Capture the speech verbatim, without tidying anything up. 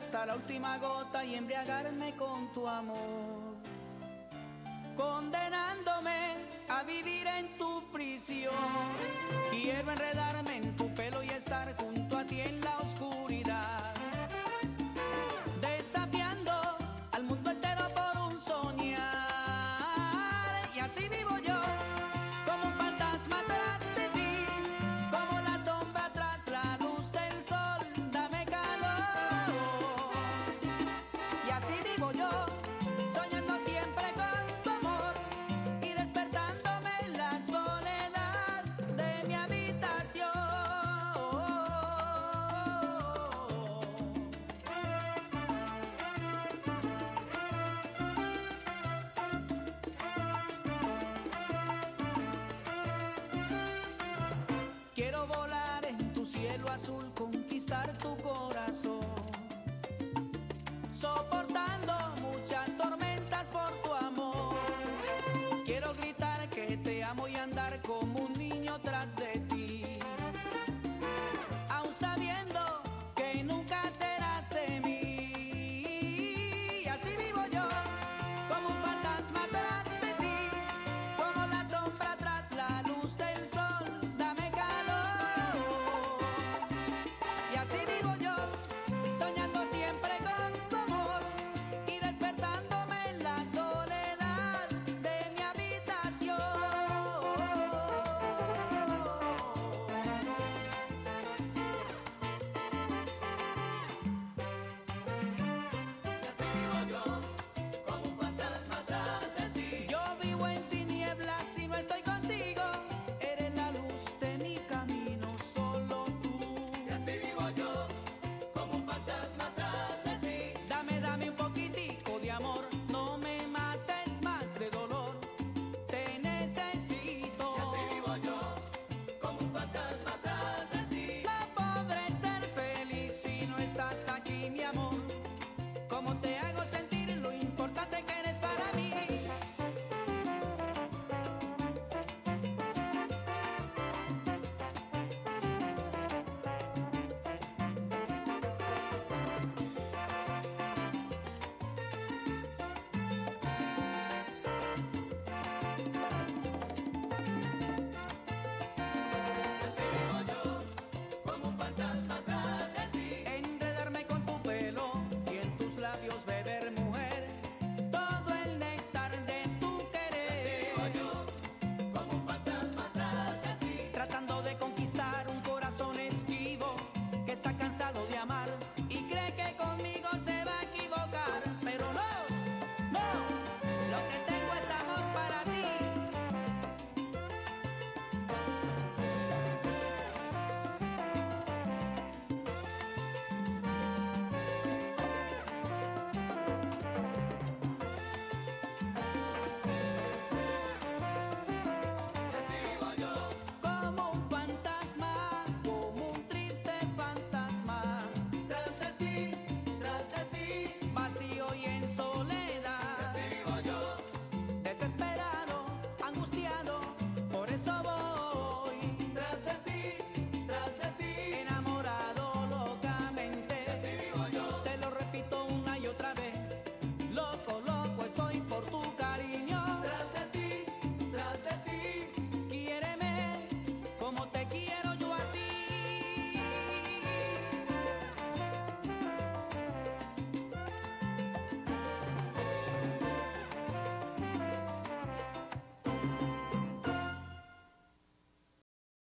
hasta la última gota y embriagarme con tu amor, condenándome a vivir en tu prisión. Quiero enredarme en tu pelo y estar junto a ti en la oscuridad, desafiando al mundo entero por un soñar. Y así vivo yo, como un fantasma tras de ti, como la sombra tras la luz del sol. Dame calor. Y así vivo yo, soñando siempre con tu amor y despertándome en la soledad de mi habitación. Quiero volar en tu cielo azul, conquistar tu corazón